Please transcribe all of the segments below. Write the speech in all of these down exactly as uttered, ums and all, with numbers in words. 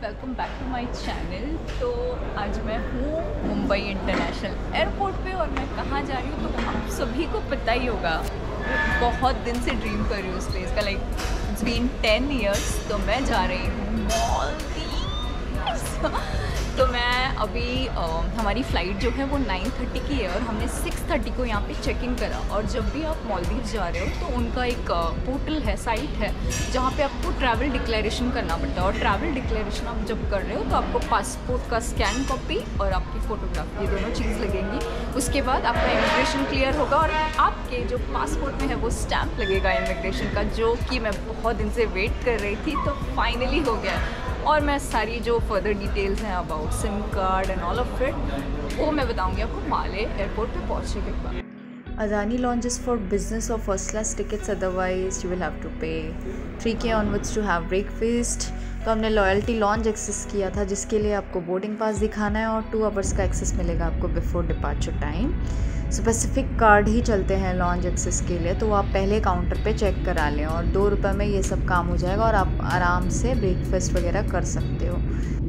Welcome back to my channel. तो आज मैं हूँ मुंबई इंटरनेशनल एयरपोर्ट पे और मैं कहाँ जा रही हूँ तो आप सभी को पता ही होगा। बहुत दिन से ड्रीम कर रही हूँ उस प्लेस का, like it's been ten years. तो मैं जा रही हूँ मालदीव्स। तो मैं अभी आ, हमारी फ़्लाइट जो है वो नाइन थर्टी की है और हमने सिक्स थर्टी को यहाँ पे चेक इन करा। और जब भी आप मालदीव्स जा रहे हो तो उनका एक पोर्टल है, साइट है, जहाँ पे आपको ट्रैवल डिक्लेरेशन करना पड़ता है। और ट्रैवल डिक्लेरेशन आप जब कर रहे हो तो आपको पासपोर्ट का स्कैन कॉपी और आपकी फ़ोटोग्राफ, ये दोनों चीज़ लगेंगी। उसके बाद आपका इमिग्रेशन क्लियर होगा और आपके जो पासपोर्ट में है वो स्टैम्प लगेगा इमिग्रेशन का, जो कि मैं बहुत दिन से वेट कर रही थी। तो फाइनली हो गया। और मैं सारी जो फर्दर डिटेल्स हैं about SIM card and all of it वो मैं बताऊंगी आपको माले एयरपोर्ट पे पहुंचने के बाद। Adani launches for business or first class tickets, otherwise you will have to pay three K onwards to have breakfast। तो हमने लॉयल्टी लॉन्च एक्सेस किया था जिसके लिए आपको बोर्डिंग पास दिखाना है और टू आवर्स का एक्सेस मिलेगा आपको before departure time. Specific card ही चलते हैं लॉन्च एक्सेस के लिए, तो आप पहले काउंटर पे चेक करा लें और दो रुपये में ये सब काम हो जाएगा और आप आराम से ब्रेकफास्ट वगैरह कर सकते हो।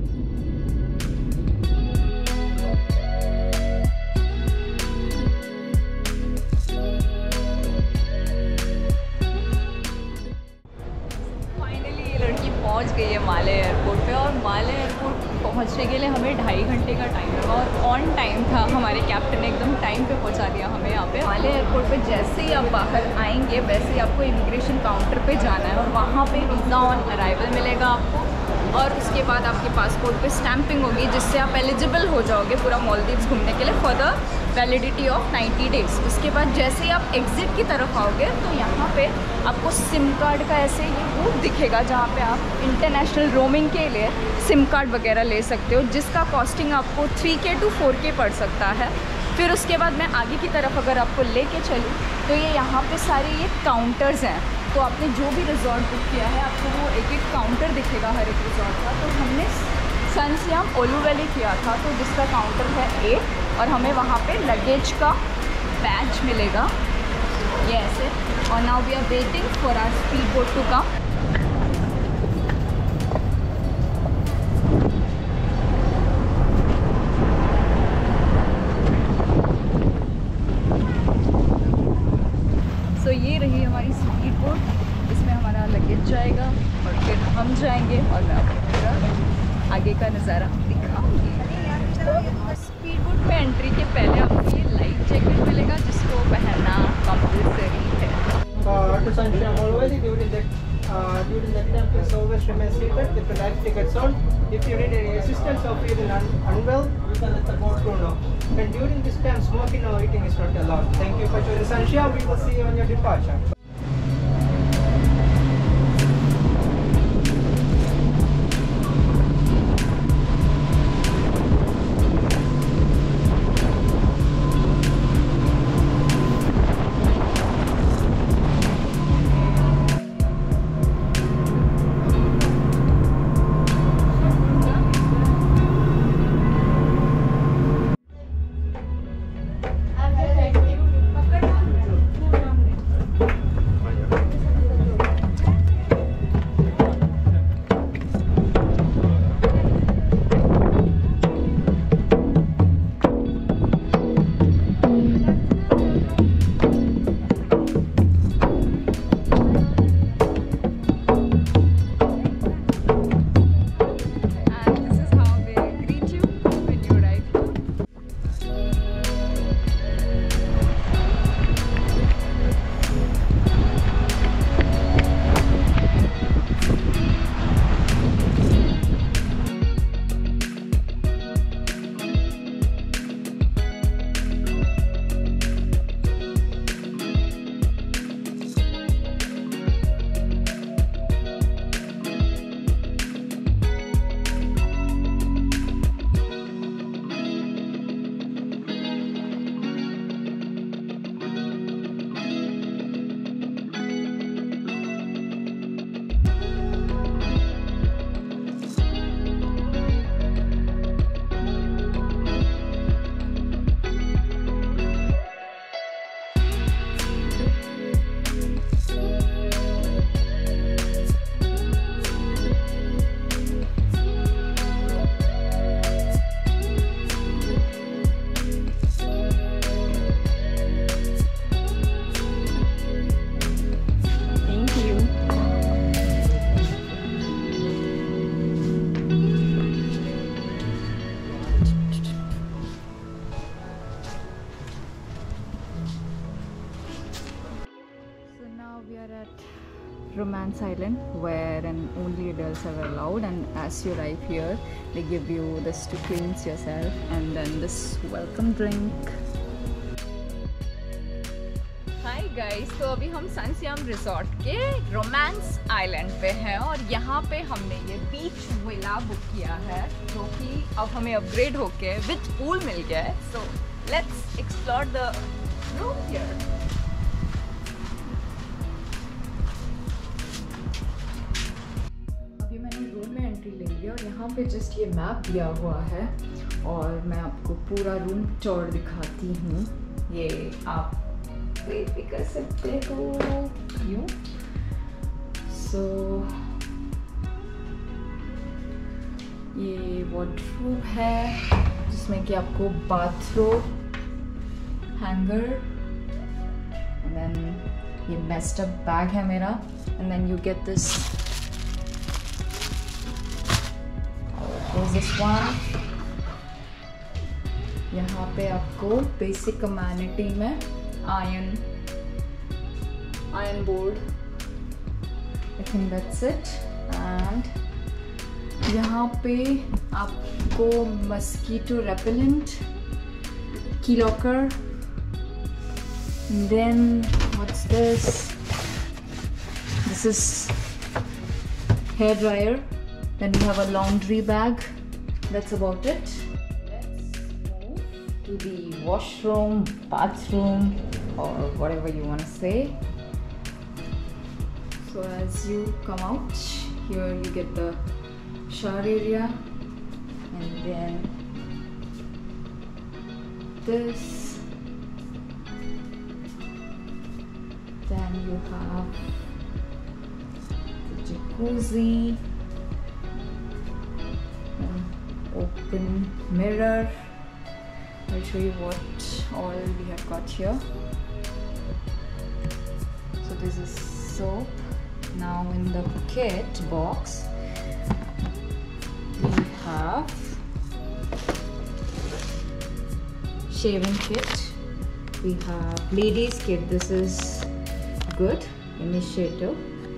पहुंच गई है माले एयरपोर्ट पे और माले एयरपोर्ट पहुंचने के लिए हमें ढाई घंटे का टाइम लगा और ऑन टाइम था। हमारे कैप्टन ने एकदम टाइम पे पहुंचा दिया हमें यहाँ पे। माले एयरपोर्ट पे जैसे ही आप बाहर आएंगे वैसे ही आपको इमिग्रेशन काउंटर पे जाना है और वहाँ पे वीज़ा ऑन अराइवल मिलेगा आपको। और उसके बाद आपके पासपोर्ट पे स्टैंपिंग होगी जिससे आप एलिजिबल हो जाओगे पूरा मालदीव्स घूमने के लिए for the validity of ninety days. उसके बाद जैसे ही आप एग्ज़िट की तरफ आओगे तो यहाँ पे आपको सिम कार्ड का ऐसे ये बूथ दिखेगा जहाँ पे आप इंटरनेशनल रोमिंग के लिए सिम कार्ड वगैरह ले सकते हो, जिसका कॉस्टिंग आपको थ्री के टू फोर के पड़ सकता है। फिर उसके बाद मैं आगे की तरफ अगर आपको लेके चलूँ तो ये यहाँ पे सारे ये काउंटर्स हैं। तो आपने जो भी रिजॉर्ट बुक किया है आपको वो एक एक काउंटर दिखेगा हर एक रिजॉर्ट का। तो हमने सनसियाम ओलू वैली किया था तो जिसका काउंटर है ए और हमें वहाँ पे लगेज का बैच मिलेगा ये ऐसे। और now we are waiting for our speed boat to come. तो ये रही हमारी स्पीड बोट, इसमें हमारा लगेज जाएगा और फिर हम जाएंगे और मैं आपको पूरा आगे का नज़ारा दिखाऊंगी। स्पीड बोट पे एंट्री के पहले आपको ये लाइफ जैकेट मिलेगा जिसको पहनना कंपल्सरी है। Uh, during that time, please always remain seated with the life jackets on. If you need any assistance or feeling un unwell, you can let the boat crew know. And during this time, smoking or eating is not allowed. Thank you for choosing Sunshine. We will see you on your departure. romance island where and only adults are allowed, and as you arrive here they give you this to cleanse yourself and then this welcome drink. Hi guys, तो अभी हम Sun Siyam resort के romance island पे हैं और यहाँ पे हमने ये बीच विला बुक किया है जो कि अब हमें अपग्रेड होके विद पूल मिल गया है. So let's explore the room here. अभी मैंने रूम में एंट्री ले लिया और यहाँ पे जस्ट ये मैप दिया हुआ है और मैं आपको पूरा रूम टूर दिखाती हूँ. ये आप वेट भी कर सकते हो यूँ. सो ये वॉर्डरोब है जिसमें कि आपको बाथरोब, हैंगर, एंड देन ये बेस्ट अप बैग है मेरा, and then you get this this one. यहाँ पे आपको बेसिक कम्युनिटी में iron iron board, I think that's it. and यहाँ पे आपको mosquito repellent, key locker, and then what's this this is hair dryer, then we have a laundry bag. That's about it. To the washroom, bathroom, or whatever you want to say. So as you come out here you get the shower area, and then this, then you have the jacuzzi, an open mirror. I'll show you what all we have got here. So this is soap. Now in the kit box we have shaving kit, we have ladies kit. This is good initiative.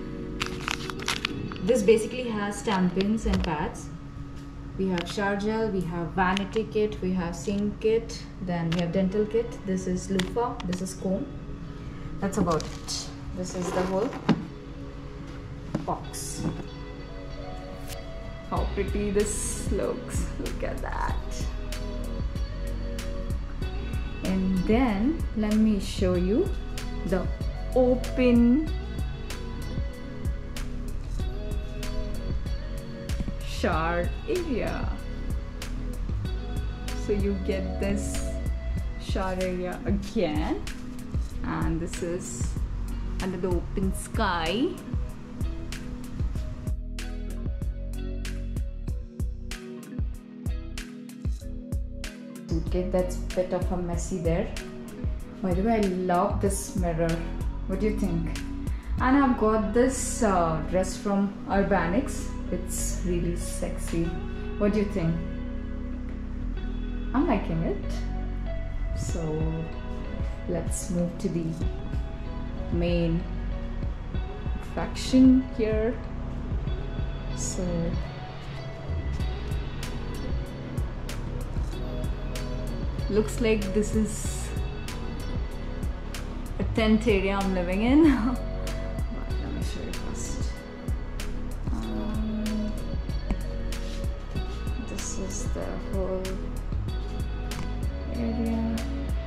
This basically has tampons and pads. We have shower gel, we have vanity kit, we have sink kit, then we have dental kit. This is loofah, this is comb. That's about it. This is the whole box. How pretty this looks. Look at that. And then let me show you the open shower area. So you get this shower area again, and this is under the open sky. Okay, that's a bit of a messy there. By the way, I love this mirror. What do you think? And I've got this uh, dress from Urbanics. It's really sexy. What do you think? I'm liking it. So let's move to the main attraction here. So looks like this is a tent area I'm living in. Let me show you first. Um, this is the whole area.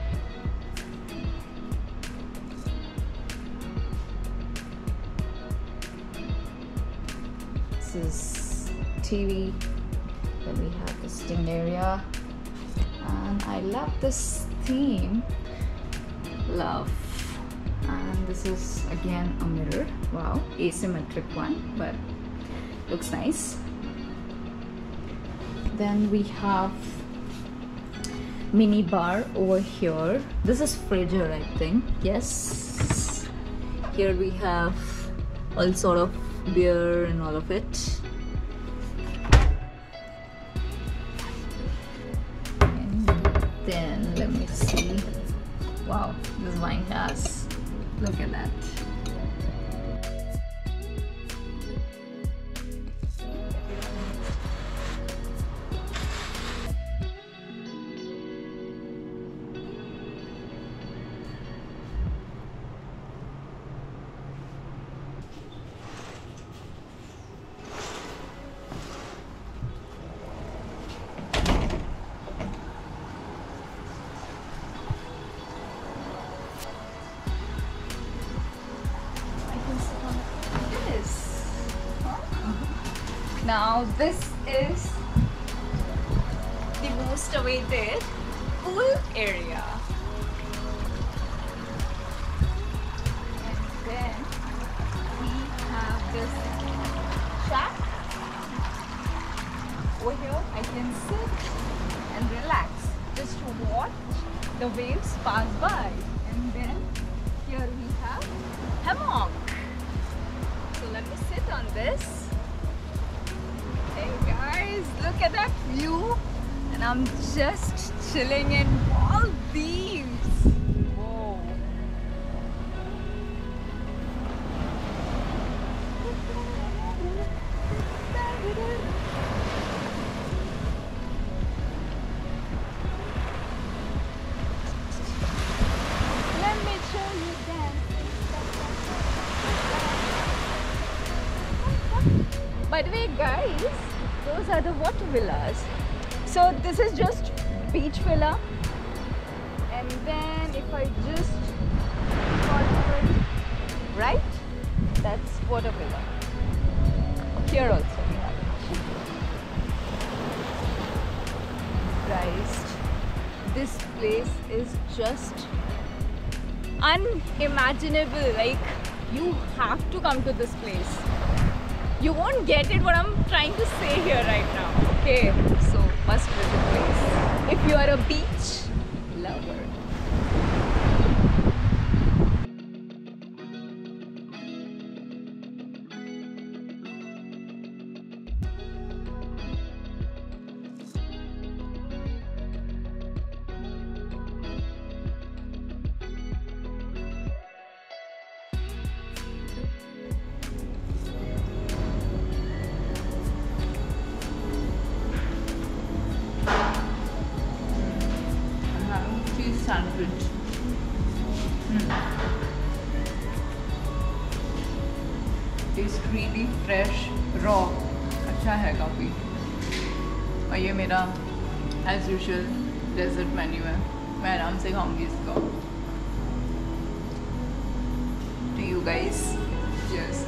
This is T V. Then we have the sitting area. And I love this theme. Love. And this is again a mirror. Wow, asymmetric one, but looks nice. Then we have mini bar over here. This is Fraser, I think. Yes. Here we have all sort of beer and all of it. And then let me see. Wow, this wine glass. Look at that. Now this is the most awaited pool area. And then we have this shack. Over here I can sit and relax, just to watch the waves pass by. And then here we have hammock. So let me sit on this. Hey guys, look at that view, and I'm just chilling in Maldives. Whoa. Let me show you dancing. By the way guys, those are the water villas. So this is just beach villa, and then if I just follow it right, that's water villa. Here also we have it. Christ, this place is just unimaginable. Like, you have to come to this place. You won't get it what I'm trying to say here right now. Okay, so must visit place if you are a beach lover. Sandwich. Tastes really fresh, raw. अच्छा है काफ़ी. और ये मेरा as usual desert menu है. मैं आराम से खाऊंगी इसको. To you guys, cheers.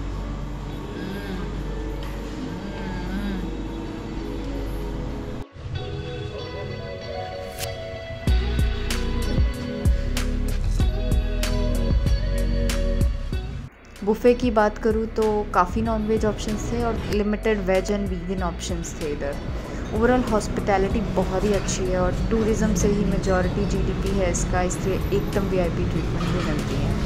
Buffet की बात करूँ तो काफ़ी नॉनवेज ऑप्शंस थे और limited veg and vegan options थे इधर. ओवरऑल हॉस्पिटैलिटी बहुत ही अच्छी है और टूरिज़्म से ही मेजॉरिटी जीडीपी है इसका, इसलिए एकदम वीआईपी ट्रीटमेंट भी मिलती है.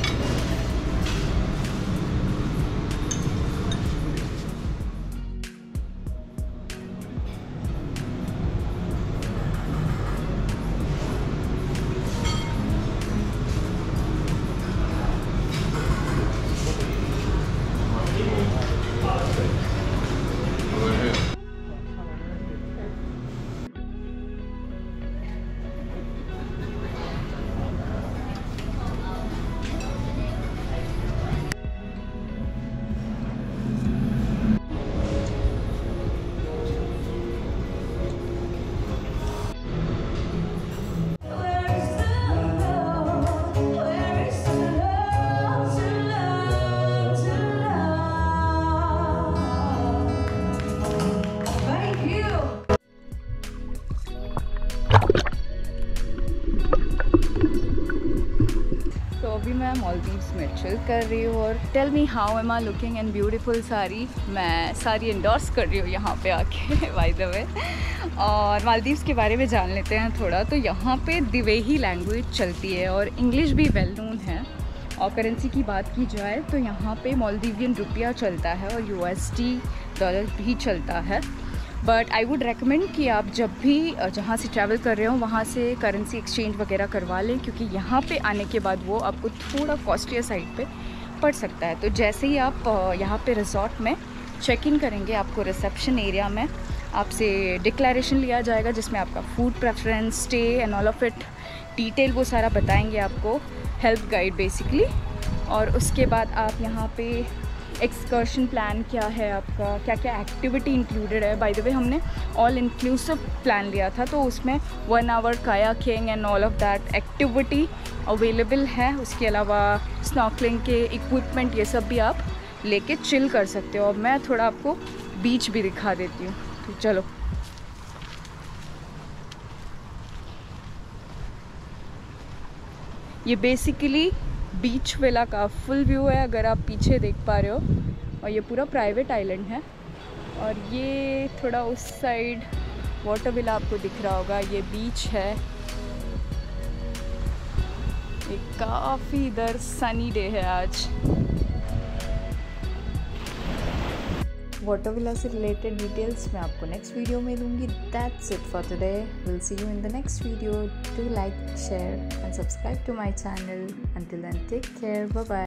मैं मालदीव्स में चिल कर रही हूँ और tell me how am I looking in beautiful sari. मैं साड़ी इंडोर्स कर रही हूँ यहाँ पे आके बाय द वे. और मालदीव्स के बारे में जान लेते हैं थोड़ा. तो यहाँ पे दिवेही लैंग्वेज चलती है और इंग्लिश भी वेल नोन है. और करेंसी की बात की जाए तो यहाँ पे मालदीवियन रुपया चलता है और यूएसडी डॉलर भी चलता है. बट आई वुड रेकमेंड कि आप जब भी जहाँ से ट्रैवल कर रहे हो वहाँ से करेंसी एक्सचेंज वगैरह करवा लें, क्योंकि यहाँ पे आने के बाद वो आपको थोड़ा कॉस्टलियर साइड पे पड़ सकता है. तो जैसे ही आप यहाँ पे रिजॉर्ट में चेक इन करेंगे, आपको रिसेप्शन एरिया में आपसे डिक्लेरेशन लिया जाएगा जिसमें आपका food preference, stay and all of it detail वो सारा बताएंगे आपको, हेल्प गाइड बेसिकली. और उसके बाद आप यहाँ पे एक्सकर्शन प्लान क्या है आपका, क्या क्या एक्टिविटी इंक्लूडेड है. बाय द वे हमने ऑल इंक्लूसिव प्लान लिया था, तो उसमें one hour kayaking and all of that activity available है. उसके अलावा स्नॉर्कलिंग के इक्विपमेंट ये सब भी आप लेके चिल कर सकते हो. और मैं थोड़ा आपको बीच भी दिखा देती हूँ। तो चलो, ये बेसिकली बीच विला का फुल व्यू है, अगर आप पीछे देख पा रहे हो। और ये पूरा प्राइवेट आइलैंड है। और ये थोड़ा उस साइड वाटर विला आपको दिख रहा होगा, ये बीच है। ये काफ़ी इधर सनी डे है आज। वाटर विला से रिलेटेड डिटेल्स मैं आपको नेक्स्ट वीडियो में दूंगी। That's it for today, will see you in the next video. Do like, share and subscribe to my channel. Until then take care, bye bye.